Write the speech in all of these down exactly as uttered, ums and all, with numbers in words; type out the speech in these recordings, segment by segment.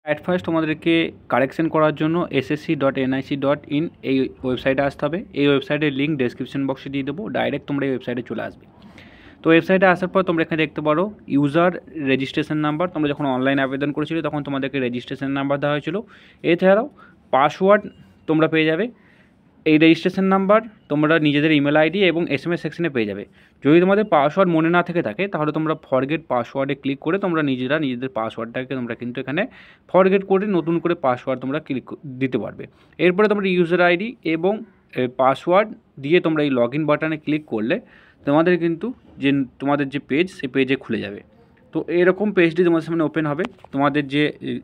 At first তোমাদেরকে correction করার জন্য SSC dot NIC dot in এই ওয়েবসাইটে আসতে হবে। এই ওয়েবসাইটের লিঙ্ক ডেসক্রিপশন বক্সে দিয়ে দেবো, ডাইরেক্ট তোমরা এই ওয়েবসাইটে চলে আসবে। তো ওয়েবসাইটে আসার পর তোমরা এখানে দেখতে পারো ইউজার রেজিস্ট্রেশন নাম্বার। তোমরা যখন অনলাইন আবেদন করেছিলে তখন তোমাদেরকে রেজিস্ট্রেশন নাম্বার দেওয়া হয়েছিল। এছাড়াও পাসওয়ার্ড তোমরা পেয়ে যাবে। এই রেজিস্ট্রেশন নাম্বার তোমরা নিজেদের ইমেল আইডি এবং এস এম এস সেকশনে পেয়ে যাবে। যদি তোমাদের পাসওয়ার্ড মনে না থেকে থাকে তাহলে তোমরা ফরগেট পাসওয়ার্ডে ক্লিক করে তোমরা নিজেরা নিজেদের পাসওয়ার্ডটাকে তোমরা কিন্তু এখানে ফরগেট করে নতুন করে পাসওয়ার্ড তোমরা ক্লিক দিতে পারবে। এরপরে তোমরা ইউজার আইডি এবং পাসওয়ার্ড দিয়ে তোমরা এই লগ ইন বাটনে ক্লিক করলে তোমাদের কিন্তু যে তোমাদের যে পেজ সেই পেজে খুলে যাবে। তো এরকম পেজটি তোমাদের সামনে ওপেন হবে। তোমাদের যে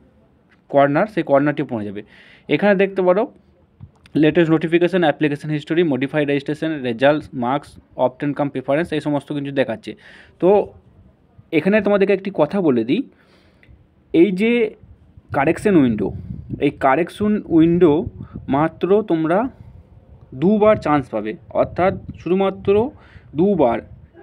কর্নার সেই কর্নারটি পড়ে যাবে। এখানে দেখতে পারো latest notification, application history, modified registration, results, marks, option cum preference, এই সমস্ত কিছু দেখাচ্ছে। তো এখানে তোমাদেরকে একটি কথা বলে দিই, এই যে কারেকশন উইন্ডো, এই কারেকশন উইন্ডো মাত্র তোমরা দুবার চান্স পাবে, অর্থাৎ শুধুমাত্র দুবার,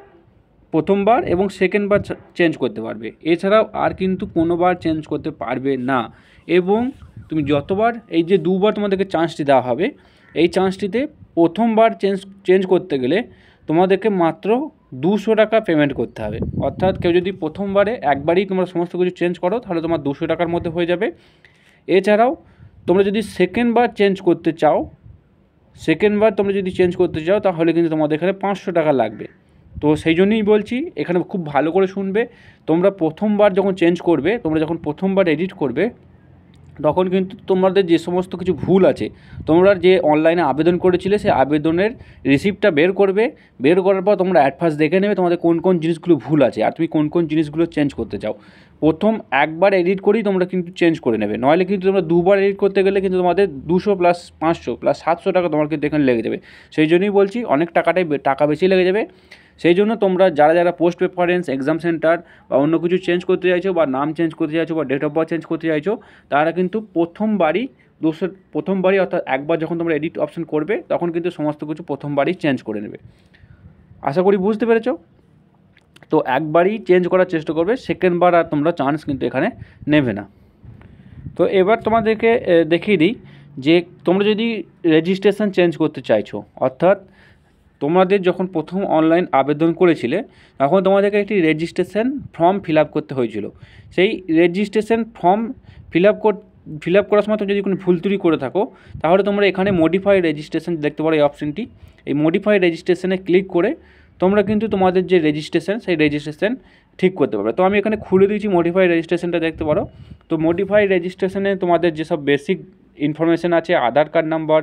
প্রথমবার এবং সেকেন্ডবার চেঞ্জ করতে পারবে। এছাড়াও আর কিন্তু কোনোবার চেঞ্জ করতে পারবে না। এবং তুমি যতবার, এই যে দুবার তোমাদেরকে চান্সটি দেওয়া হবে, এই চান্সটিতে প্রথমবার চেঞ্জ চেঞ্জ করতে গেলে তোমাদেরকে মাত্র দুশো টাকা পেমেন্ট করতে হবে। অর্থাৎ কেউ যদি প্রথমবারে একবারই তোমরা সমস্ত কিছু চেঞ্জ করো তাহলে তোমার দুশো টাকার মধ্যে হয়ে যাবে। এছাড়াও তোমরা যদি সেকেন্ডবার চেঞ্জ করতে চাও, সেকেন্ডবার তোমরা যদি চেঞ্জ করতে চাও তাহলে কিন্তু তোমাদের এখানে পাঁচশো টাকা লাগবে। তো সেই জন্যই বলছি এখানে খুব ভালো করে শুনবে। তোমরা প্রথমবার যখন চেঞ্জ করবে, তোমরা যখন প্রথমবার এডিট করবে, তখন কিন্তু তোমাদের যে সমস্ত কিছু ভুল আছে, তোমরা যে অনলাইনে আবেদন করেছিলে সেই আবেদনের রিসিপ্টটা বের করবে। বের করার পর তোমরা অ্যাট ফার্স্ট দেখে নেবে তোমাদের কোন কোন জিনিসগুলো ভুল আছে আর তুমি কোন কোন জিনিসগুলো চেঞ্জ করতে চাও। প্রথম একবার এডিট করেই তোমরা কিন্তু চেঞ্জ করে নেবে, নইলে কিন্তু তোমরা দুবার এডিট করতে গেলে কিন্তু তোমাদের দুশো প্লাস পাঁচশো প্লাস সাতশো টাকা তোমার কিন্তু এখানে লেগে যাবে। সেই জন্যই বলছি অনেক টাকাটাই টাকা বেশি লেগে যাবে। সেই জন্য তোমরা যারা যারা পোস্ট প্রেফারেন্স, এক্সাম সেন্টার বা অন্য কিছু চেঞ্জ করতে চাইছো, বা নাম চেঞ্জ করতে চাইছো, বা ডেট অফ বার্থ চেঞ্জ করতে চাইছো, তারা কিন্তু প্রথমবারই দুশো প্রথমবারই অর্থাৎ একবার যখন তোমরা এডিট অপশন করবে তখন কিন্তু সমস্ত কিছু প্রথমবারই চেঞ্জ করে নেবে। আশা করি বুঝতে পেরেছো। তো একবারই চেঞ্জ করার চেষ্টা করবে, সেকেন্ডবার আর তোমরা চান্স কিন্তু এখানে নেবে না। তো এবার তোমাদেরকে দেখিয়ে দিই যে তোমরা যদি রেজিস্ট্রেশন চেঞ্জ করতে চাইছো, অর্থাৎ তোমাদের যখন প্রথম অনলাইন আবেদন করেছিলে তখন তোমাদেরকে একটি রেজিস্ট্রেশন ফর্ম ফিল আপ করতে হয়েছিল। সেই রেজিস্ট্রেশন ফর্ম ফিল আপ কর ফিল আপ করার সময় তুমি যদি কোনো ভুল ত্রুটি করে থাকো তাহলে তোমরা এখানে মডিফাই রেজিস্ট্রেশন দেখতে পারো এই অপশানটি। এই মডিফাই রেজিস্ট্রেশনে ক্লিক করে তোমরা কিন্তু তোমাদের যে রেজিস্ট্রেশন সেই রেজিস্ট্রেশন ঠিক করতে পারবে। তো আমি এখানে খুলে দিয়েছি মডিফাই রেজিস্ট্রেশনটা, দেখতে পারো। তো মডিফাই রেজিস্ট্রেশনে তোমাদের যেসব বেসিক ইনফরমেশান আছে, Aadhaar card number,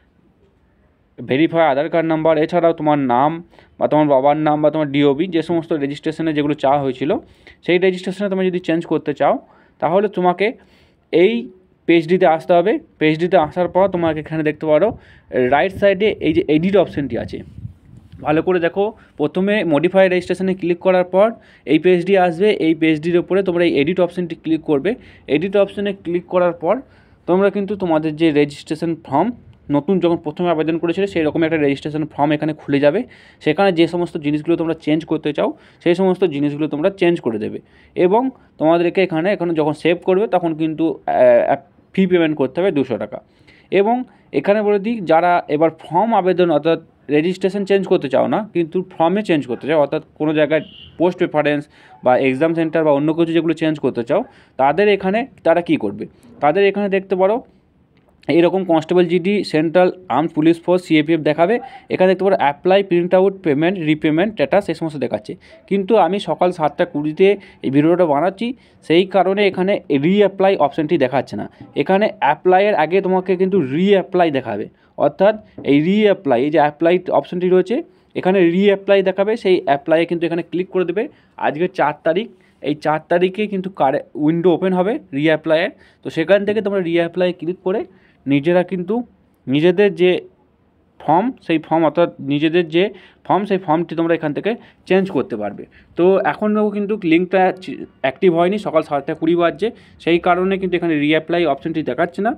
verify Aadhaar card number, এছাড়াও তোমার নাম বা তোমার বাবার নাম বা তোমার ডিওবি, যে সমস্ত রেজিস্ট্রেশনে যেগুলো চাওয়া হয়েছিল সেই রেজিস্ট্রেশনে তুমি যদি চেঞ্জ করতে চাও তাহলে তোমাকে এই পেজটিতে আসতে হবে। পেজটিতে আসার পর তোমাকে এখানে দেখতে পারো রাইট সাইডে এই যে এডিট অপশানটি আছে, ভালো করে দেখো। প্রথমে মডিফাই রেজিস্ট্রেশনে ক্লিক করার পর এই পেজটি আসবে। এই পেজটির উপরে তোমরা এই এডিট অপশানটি ক্লিক করবে। এডিট অপশানে ক্লিক করার পর তোমরা কিন্তু তোমাদের যে রেজিস্ট্রেশন ফর্ম নতুন যখন প্রথমে আবেদন করেছিলে সেই রকম একটা রেজিস্ট্রেশন ফর্ম এখানে খুলে যাবে। সেখানে যে সমস্ত জিনিসগুলো তোমরা চেঞ্জ করতে চাও সেই সমস্ত জিনিসগুলো তোমরা চেঞ্জ করে দেবে। এবং তোমাদেরকে এখানে এখানে যখন সেভ করবে তখন কিন্তু ফি পেমেন্ট করতে হবে দুশো টাকা। এবং এখানে বলে দিই, যারা এবার ফর্ম আবেদন অর্থাৎ রেজিস্ট্রেশন চেঞ্জ করতে চাও না কিন্তু ফর্মে চেঞ্জ করতে চাও, অর্থাৎ কোনো জায়গায় পোস্ট প্রেফারেন্স বা এক্সাম সেন্টার বা অন্য কিছু যেগুলো চেঞ্জ করতে চাও, তাদের এখানে তারা কি করবে, তাদের এখানে দেখতে পারো এইরকম constable GD, central arm police force, CAPF দেখাবে। এখানে দেখতে পারো apply, print out, payment, repayment status, এই সমস্ত দেখাচ্ছে। কিন্তু আমি সকাল সাতটা কুড়িতে এই ভিডিওটা বানাচ্ছি, সেই কারণে এখানে রি অ্যাপ্লাই অপশানটি দেখাচ্ছে না। এখানে অ্যাপ্লাইয়ের আগে তোমাকে কিন্তু রি অ্যাপ্লাই দেখাবে, অর্থাৎ এই রি অ্যাপ্লাই, এই যে অ্যাপ্লাই অপশানটি রয়েছে এখানে রি অ্যাপ্লাই দেখাবে। সেই অ্যাপ্লাইয়ে কিন্তু এখানে ক্লিক করে দেবে। আজকে চার তারিখ, এই চার তারিখে কিন্তু কারে উইন্ডো ওপেন হবে রি অ্যাপ্লাইয়ের। তো সেখান থেকে তোমরা রি অ্যাপ্লাই ক্লিক করে নিজেরা কিন্তু নিজেদের যে ফর্ম সেই ফর্ম অর্থাৎ নিজেদের যে ফর্ম সেই ফর্মটি তোমরা এখান থেকে চেঞ্জ করতে পারবে। তো এখনও কিন্তু লিঙ্কটা অ্যাক্টিভ হয়নি, সকাল সাতটা কুড়ি বাজছে, সেই কারণে কিন্তু এখানে রিঅ্যাপ্লাই অপশানটি দেখাচ্ছে না।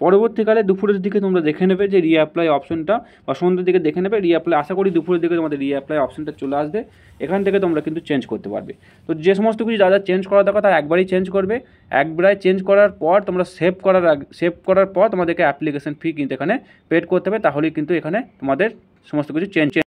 পরবর্তীকালে দুপুরের দিকে তোমরা দেখে নেবে যে রিঅ্যাপ্লাই অপশনটা, বা সন্ধ্যের দিকে দেখে নেবে রিঅ্যাপ্লাই, আশা করি দুপুরের দিকে তোমাদের রিঅ্যাপ্লাই অপশনটা চলে আসবে, এখান থেকে তোমরা কিন্তু চেঞ্জ করতে পারবে। তো যে সমস্ত কিছু যা যা চেঞ্জ করা দরকার তার একবারই চেঞ্জ করবে, একবারে চেঞ্জ করার পর তোমরা সেভ করার আগে সেভ করার পর তোমাদেরকে অ্যাপ্লিকেশন ফি কিন্তু এখানে পেড করতে হবে, তাহলেই কিন্তু এখানে তোমাদের সমস্ত কিছু চেঞ্জ